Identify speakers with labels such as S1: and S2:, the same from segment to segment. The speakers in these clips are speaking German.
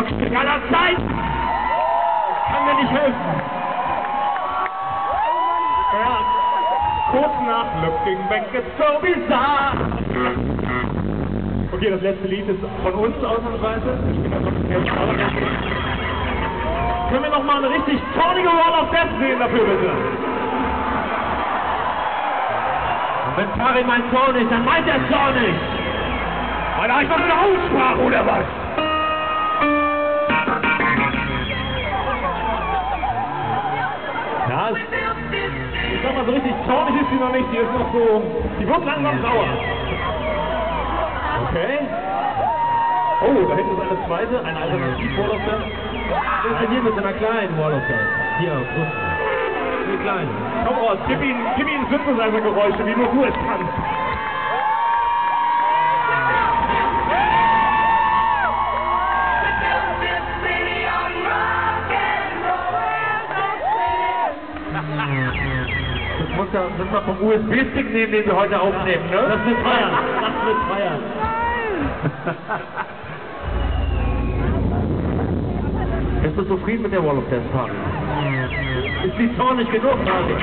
S1: Rockstück aller Zeiten! Kann mir nicht helfen. Ja, kurz nach Looking Back, it's so bizarre. Okay, das letzte Lied ist von uns ausnahmsweise. Ich bin einfach Können wir noch mal eine richtig zornige Wall of Death sehen dafür, bitte? Und wenn Karin mein Zorn ist, dann meint er zornig. Weil er einfach nur eine Aussprache, oder was? Ja, ich sag mal, so richtig zornig ist sie noch nicht. Die ist noch so, die wird langsam sauer. Okay. Oh, da hinten ist eine zweite, eine Alternativ-Wall of Death. Was ist denn hier mit so einer kleinen Wall of Death? Hier, Brust. Wie klein. Komm raus, gib ihm Synthesizer-Geräusche, wie nur du es kannst. Das wir vom USB-Stick nehmen, den wir heute aufnehmen, ne? Das wird feiern. Das wird feiern. Bist du zufrieden mit der Wall of Death, Party? Ist die zornig genug, Party?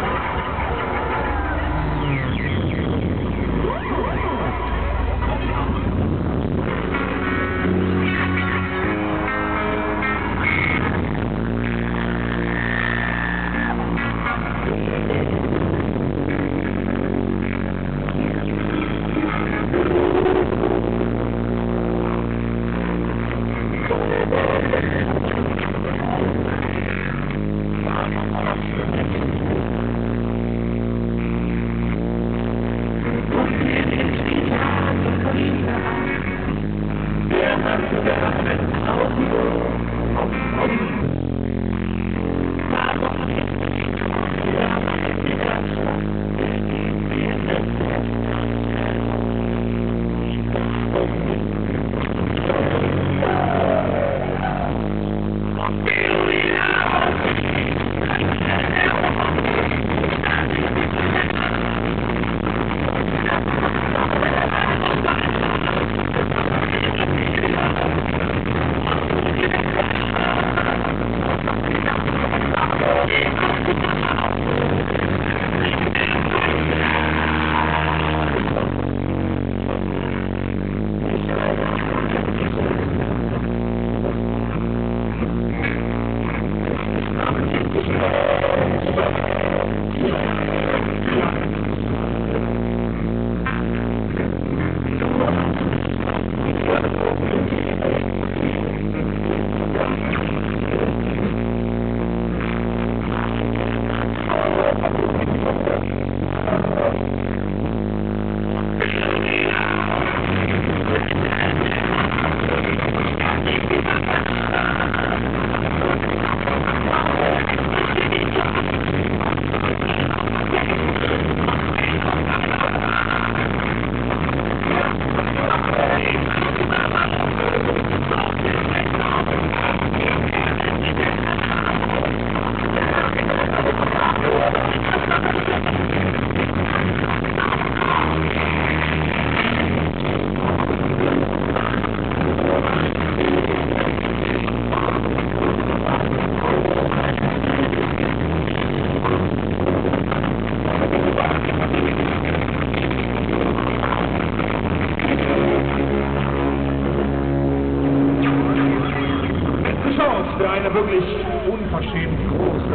S1: Für eine wirklich unverschämt große.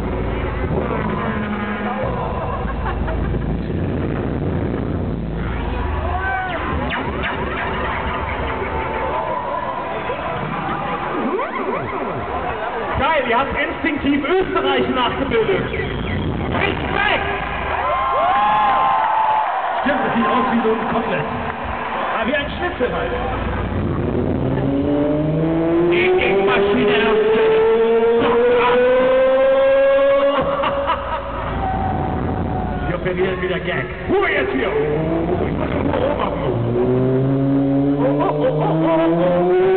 S1: Geil, ihr habt instinktiv Österreich nachgebildet. Respekt! Stimmt, das sieht aus wie so ein Kotelett. Ah, wie ein Schnitzel halt. Die Maschine wir operieren wieder Gag. Ruhe jetzt hier! Oh, ich muss das Ohr machen. Oh.